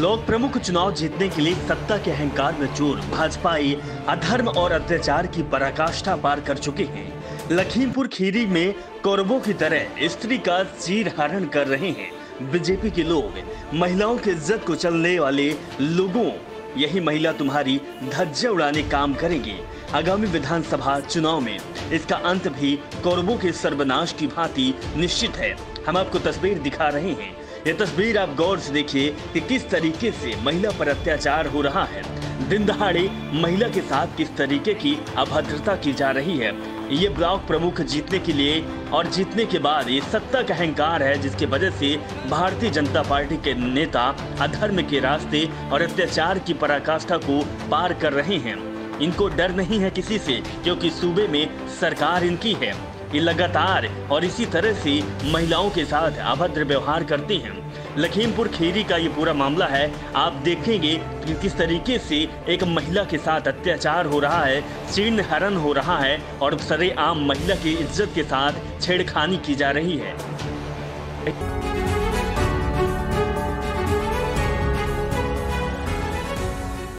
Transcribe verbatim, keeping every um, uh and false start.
लोक प्रमुख चुनाव जीतने के लिए सत्ता के अहंकार में चूर भाजपाई अधर्म और अत्याचार की पराकाष्ठा पार कर चुके हैं। लखीमपुर खीरी में कौरवों की तरह स्त्री का चीर हरण कर रहे हैं बीजेपी के लोग। महिलाओं की इज्जत को चलने वाले लोगों, यही महिला तुम्हारी धज्जियां उड़ाने काम करेंगी। आगामी विधानसभा चुनाव में इसका अंत भी कौरवों के सर्वनाश की भांति निश्चित है। हम आपको तस्वीर दिखा रहे हैं। ये तस्वीर आप गौर से देखिए कि किस तरीके से महिला पर अत्याचार हो रहा है। दिन दहाड़े महिला के साथ किस तरीके की अभद्रता की जा रही है। ये ब्लॉक प्रमुख जीतने के लिए और जीतने के बाद ये सत्ता का अहंकार है, जिसकी वजह से भारतीय जनता पार्टी के नेता अधर्म के रास्ते और अत्याचार की पराकाष्ठा को पार कर रहे हैं। इनको डर नहीं है किसी से, क्योंकि सूबे में सरकार इनकी है। ये लगातार और इसी तरह से महिलाओं के साथ अभद्र व्यवहार करते हैं। लखीमपुर खीरी का ये पूरा मामला है। आप देखेंगे कि किस तरीके से एक महिला के साथ अत्याचार हो रहा है, चीर्ण हरण हो रहा है और सरेआम महिला की इज्जत के साथ छेड़खानी की जा रही है।